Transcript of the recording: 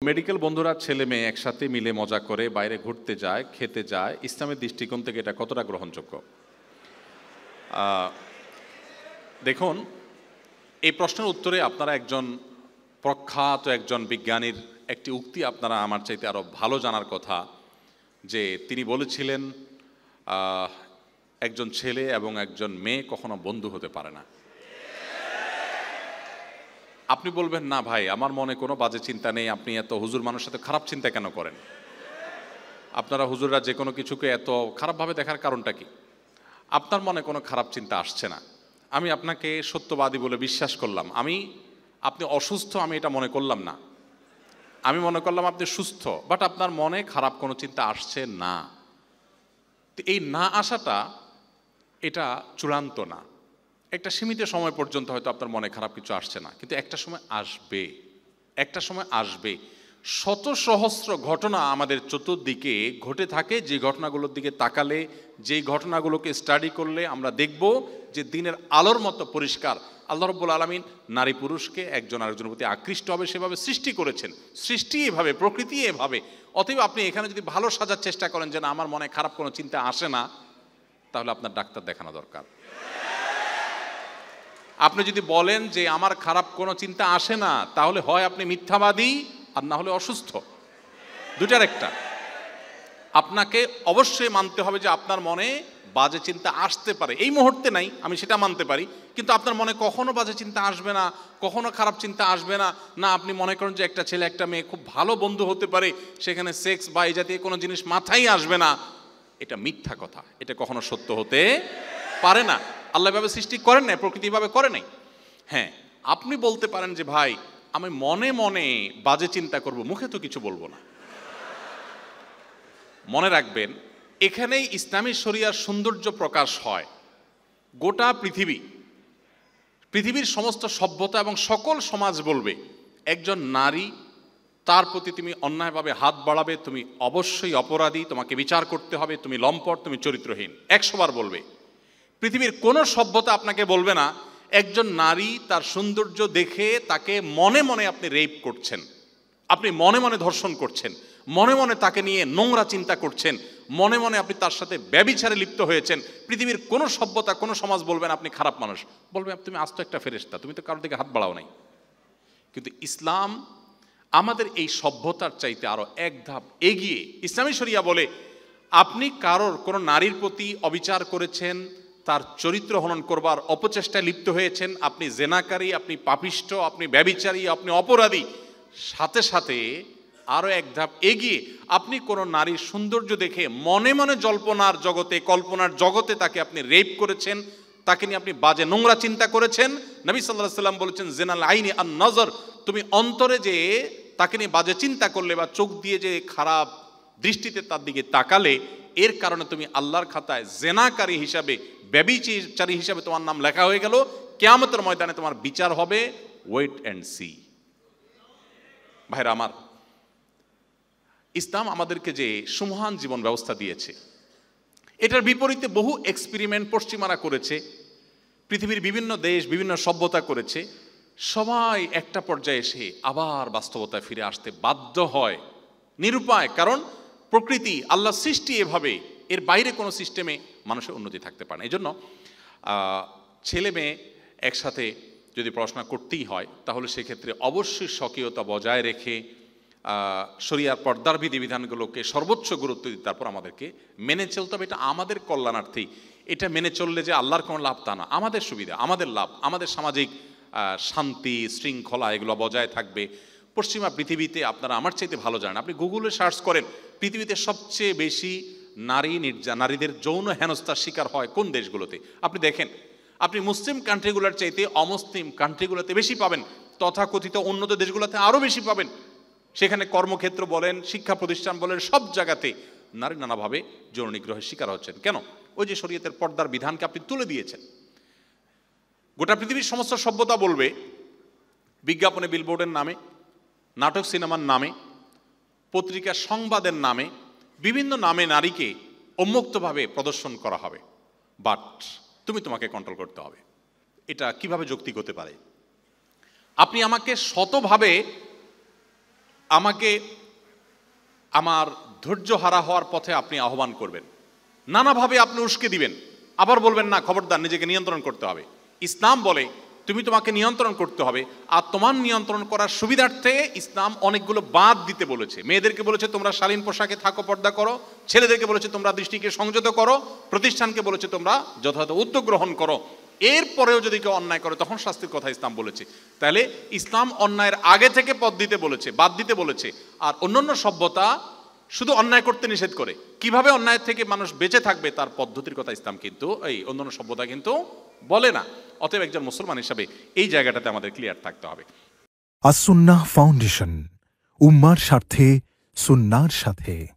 Medical বন্ধুরা ছেলে মেয়ে একসাথে মিলে মজা করে বাইরে ঘুরতে যায়, খেতে যায়, ইসলামের দৃষ্টিকোণ থেকে এটা কতটা গ্রহণযোগ্য? দেখুন, এই প্রশ্নের উত্তরে আপনারা একজন প্রখ্যাত একজন বিজ্ঞানীর একটি উক্তি আপনারা আমার চাইতে আরও ভালো জানার কথা, যে তিনি বলেছিলেন একজন ছেলে এবং একজন মেয়ে কখনো বন্ধু হতে পারে না। আপনি বলবেন, না ভাই, আমার মনে কোনো বাজে চিন্তা নেই, আপনি এত হুজুর মানুষের সাথে খারাপ চিন্তা কেন করেন? আপনারা হুজুররা যে কোনো কিছুকে এত খারাপভাবে দেখার কারণটা কি? আপনার মনে কোনো খারাপ চিন্তা আসছে না, আমি আপনাকে সত্যবাদী বলে বিশ্বাস করলাম। আপনি অসুস্থ আমি এটা মনে করলাম না, আমি মনে করলাম আপনি সুস্থ, বাট আপনার মনে খারাপ কোনো চিন্তা আসছে না। এই না আসাটা এটা চূড়ান্ত না। একটা সীমিত সময় পর্যন্ত হয়তো আপনার মনে খারাপ কিছু আসছে না, কিন্তু একটা সময় আসবে, একটা সময় আসবে। শত সহস্র ঘটনা আমাদের চতুর্দিকে ঘটে থাকে, যে ঘটনাগুলোর দিকে তাকালে, যেই ঘটনাগুলোকে স্টাডি করলে আমরা দেখব যে দিনের আলোর মতো পরিষ্কার আল্লাহ রাব্বুল আলামিন নারী পুরুষকে একজন আরেকজনের প্রতি আকৃষ্ট হবে সেভাবে সৃষ্টি করেছেন। সৃষ্টি এভাবে, প্রকৃতি এভাবে। অতএব আপনি এখানে যদি ভালো সাজার চেষ্টা করেন যে না, আমার মনে খারাপ কোনো চিন্তা আসে না, তাহলে আপনার ডাক্তার দেখানো দরকার। আপনি যদি বলেন যে আমার খারাপ কোনো চিন্তা আসে না, তাহলে হয় আপনি মিথ্যাবাদী আর না হলে অসুস্থ, দুটার একটা। আপনাকে অবশ্যই মানতে হবে যে আপনার মনে বাজে চিন্তা আসতে পারে, এই মুহূর্তে নাই, আমি সেটা মানতে পারি, কিন্তু আপনার মনে কখনো বাজে চিন্তা আসবে না, কখনো খারাপ চিন্তা আসবে না। না, আপনি মনে করেন যে একটা ছেলে একটা মেয়ে খুব ভালো বন্ধু হতে পারে, সেখানে সেক্স বা এই জাতীয় কোনো জিনিস মাথায় আসবে না, এটা মিথ্যা কথা, এটা কখনো সত্য হতে পারে না। আল্লাহ ভাবে সৃষ্টি করেন নাই, প্রকৃতিভাবে করে নাই। হ্যাঁ, আপনি বলতে পারেন যে ভাই আমি মনে মনে বাজে চিন্তা করব, মুখে তো কিছু বলবো না। মনে রাখবেন, এখানেই ইসলামী শরিয়ার সৌন্দর্য প্রকাশ হয়। গোটা পৃথিবীর সমস্ত সভ্যতা এবং সকল সমাজ বলবে একজন নারী, তার প্রতি তুমি অন্যায়ভাবে হাত বাড়াবে, তুমি অবশ্যই অপরাধী, তোমাকে বিচার করতে হবে, তুমি লম্পট, তুমি চরিত্রহীন, 100 বার বলবে। পৃথিবীর কোনো সভ্যতা আপনাকে বলবে না একজন নারী তার সৌন্দর্য দেখে তাকে মনে মনে আপনি রেপ করছেন, আপনি মনে মনে ধর্ষণ করছেন, মনে মনে তাকে নিয়ে নোংরা চিন্তা করছেন, মনে মনে আপনি তার সাথে ব্যভিচারে লিপ্ত হয়েছেন। পৃথিবীর কোনো সভ্যতা, কোনো সমাজ বলবেন আপনি খারাপ মানুষ, বলবে তুমি আস্ত একটা ফেরেশতা, তুমি তো কারোর দিকে হাত বাড়াও নাই। কিন্তু ইসলাম আমাদের এই সভ্যতার চাইতে আরো এক ধাপ এগিয়ে। ইসলামী শরিয়া বলে আপনি কারোর কোনো নারীর প্রতি অবিচার করেছেন, তার চরিত্র হনন করবার অপচেষ্টায় লিপ্ত হয়েছেন, আপনি জেনাকারী, আপনি পাপিষ্ট, আপনি ব্যভিচারী, আপনি অপরাধী। সাথে সাথে আরো এক ধাপ এগিয়ে আপনি কোনো নারীর সৌন্দর্য দেখে মনে মনে জল্পনার জগতে, কল্পনার জগতে তাকে আপনি রেপ করেছেন, তাকে নিয়ে আপনি বাজে নোংরা চিন্তা করেছেন। নবী সাল্লাল্লাহু আলাইহি ওয়াসাল্লাম বলেছেন জিনাল আইনি আন নজর, তুমি অন্তরে যে তাকে নিয়ে বাজে চিন্তা করলে বা চোখ দিয়ে যে খারাপ দৃষ্টিতে তার দিকে তাকালে, এর কারণে তুমি আল্লাহর খাতায় জেনাকারী হিসাবে, ব্যভিচারী হিসাবে তোমার নাম লেখা হয়ে গেল। কিয়ামতের ময়দানে তোমার বিচার হবে, ওয়েট অ্যান্ড সি। ভাইরা আমার, ইসলাম আমাদেরকে যে সুমহান জীবন ব্যবস্থা দিয়েছে, এটার বিপরীতে বহু এক্সপেরিমেন্ট পশ্চিমারা করেছে, পৃথিবীর বিভিন্ন দেশ বিভিন্ন সভ্যতা করেছে। সবাই একটা পর্যায়ে এসে আবার বাস্তবতায় ফিরে আসতে বাধ্য হয়, নিরুপায়। কারণ প্রকৃতি, আল্লাহ সৃষ্টি এভাবে, এর বাইরে কোনো সিস্টেমে মানুষের উন্নতি থাকতে পারে না। এই জন্য ছেলে মেয়ে একসাথে যদি পড়াশোনা করতেই হয়, তাহলে সেক্ষেত্রে অবশ্যই স্বকীয়তা বজায় রেখে শরিয়ার পর্দার বিধিবিধানগুলোকে সর্বোচ্চ গুরুত্ব দিতে তারপর আমাদেরকে মেনে চলতে হবে। এটা আমাদের কল্যাণার্থে। এটা মেনে চললে যে আল্লাহর কোনো লাভ তা না, আমাদের সুবিধা, আমাদের লাভ, আমাদের সামাজিক শান্তি শৃঙ্খলা এগুলো বজায় থাকবে। পশ্চিমা পৃথিবীতে আপনারা আমার চাইতে ভালো জানেন, আপনি গুগলে সার্চ করেন পৃথিবীতে সবচেয়ে বেশি নারীদের যৌন হেনস্থার শিকার হয় কোন দেশগুলোতে, আপনি দেখেন। আপনি মুসলিম কান্ট্রিগুলোর চাইতে অমুসলিম কান্ট্রিগুলোতে বেশি পাবেন, তথাকথিত উন্নত দেশগুলোতে আরও বেশি পাবেন। সেখানে কর্মক্ষেত্র বলেন, শিক্ষা প্রতিষ্ঠান বলেন, সব জায়গাতে নারী নানাভাবে যৌন নিগ্রহের শিকার হচ্ছেন। কেন? ওই যে শরীয়তের পর্দার বিধানকে আপনি তুলে দিয়েছেন। গোটা পৃথিবীর সমস্ত সভ্যতা বলবে বিজ্ঞাপনে, বিলবোর্ডের নামে, নাটক সিনেমার নামে, পত্রিকার সংবাদের নামে, বিভিন্ন নামে নারীকে উন্মুক্তভাবে প্রদর্শন করা হবে, বাট তোমাকে কন্ট্রোল করতে হবে। এটা কিভাবে যৌক্তিক হতে পারে? আপনি আমাকে শতভাবে আমাকে আমার ধৈর্য হারা হওয়ার পথে আপনি আহ্বান করবেন, নানাভাবে আপনি উস্কে দিবেন, আবার বলবেন না খবরদার নিজেকে নিয়ন্ত্রণ করতে হবে। ইসলাম বলে তুমি তোমাকে নিয়ন্ত্রণ করতে হবে, আর তোমার নিয়ন্ত্রণ করার সুবিধার্থে ইসলাম অনেকগুলো বাদ দিতে বলেছে। মেয়েদেরকে বলেছে তোমরা শালীন পোশাকে থাকো, পর্দা করো। ছেলেদেরকে বলেছে তোমরা দৃষ্টিকে সংযত করো। প্রতিষ্ঠানকে বলেছে তোমরা যথাযথ উদ্যোগ গ্রহণ করো। এরপরেও যদি কেউ অন্যায় করে তখন শাস্তির কথা ইসলাম বলেছে। তাহলে ইসলাম অন্যায়ের আগে থেকে পথ দিতে বলেছে, বাদ দিতে বলেছে। আর অন্যান্য সভ্যতা শুধু অন্যায় করতে নিষেধ করে, কিভাবে অন্যায় থেকে মানুষ বেঁচে থাকবে তার পদ্ধতির কথা ইসলাম কিন্তু এই অন্যান্য সভ্যতা কিন্তু বলে না। অতএব একজন মুসলমান হিসাবে এই জায়গাটাতে আমাদের ক্লিয়ার থাকতে হবে। আস-সুন্নাহ ফাউন্ডেশন, উম্মার স্বার্থে সুন্নাহর সাথে।